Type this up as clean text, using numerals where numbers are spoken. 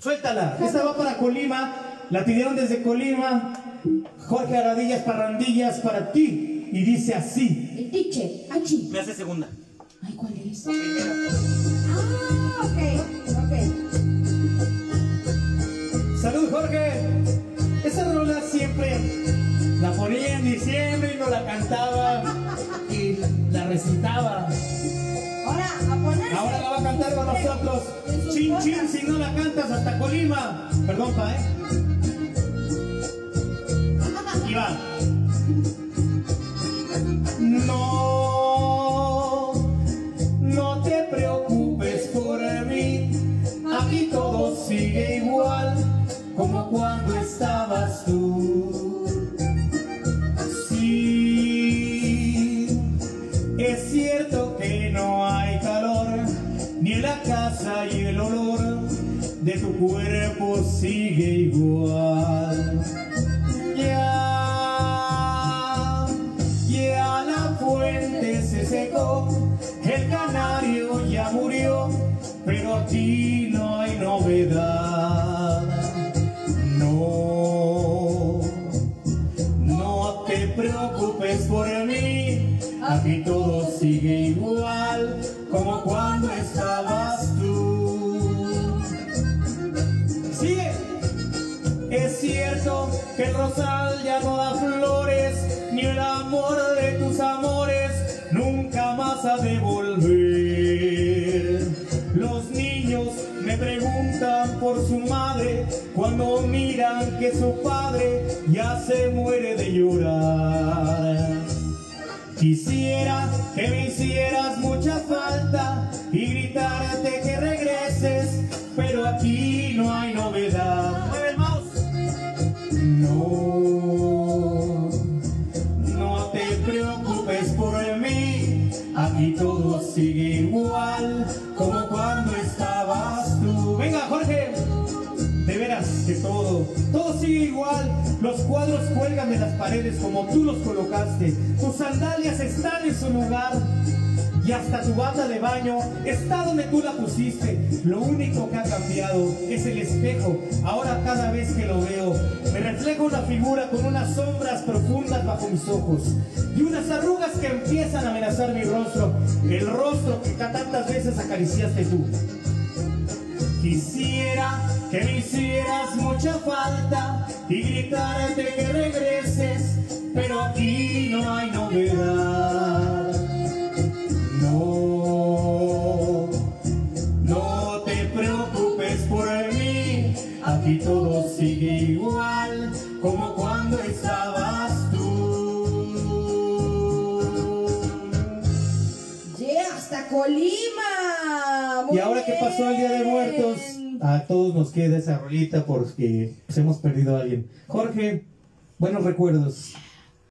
Suéltala. Esta va para Colima. La pidieron desde Colima. Jorge Aradillas Parrandillas para ti. Y dice así. El tiche, achi. Me hace segunda. Ay, ¿cuál es? Ok. Salud, Jorge. Esa rola siempre la ponía en diciembre y no la cantaba y la recitaba. Ahora, a ponerse. Ahora la va a cantar con nosotros. Chin, chin, si no la cantas hasta Colima. Perdón, pa, Y va. No te preocupes por mí. Aquí todo sigue igual como cuando estabas tú. Sí, es cierto que no hay calor, ni en la casa y el olor de tu cuerpo sigue igual. Ya la fuente se secó, el canario ya murió, pero aquí no hay novedad. No te preocupes por mí, aquí todo sigue igual como cuando estabas tú. Sigue. Es cierto que el rosal ya no da flores, ni el amor de tus amores nunca más ha de volver. Los niños me preguntan por su madre cuando miran que su padre ya se muere de llorar. Quisiera que me hicieras mucha falta y gritarte que regreses, pero aquí no hay novedad. ¡Mueve el mouse! No te preocupes por mí, aquí todo sigue igual como cuando estabas tú. Venga, Jorge, de veras que todo sigue igual. Los cuadros cuelgan de las paredes como tú los colocaste. Tus sandalias están en su lugar. Y hasta tu bata de baño está donde tú la pusiste. Lo único que ha cambiado es el espejo. Ahora cada vez que lo veo, me refleja una figura con unas sombras profundas bajo mis ojos y unas arrugas que empiezan a amenazar mi rostro. El rostro que tantas veces acariciaste tú. Quisiera que me hicieras mucha falta y gritarte que regreses, pero aquí no hay novedad. No te preocupes por mí, aquí todo sigue igual como cuando estabas tú. Yeah, hasta Colima. Y ahora que pasó el Día de Muertos, a todos nos queda esa rolita porque pues, hemos perdido a alguien. Jorge, buenos recuerdos.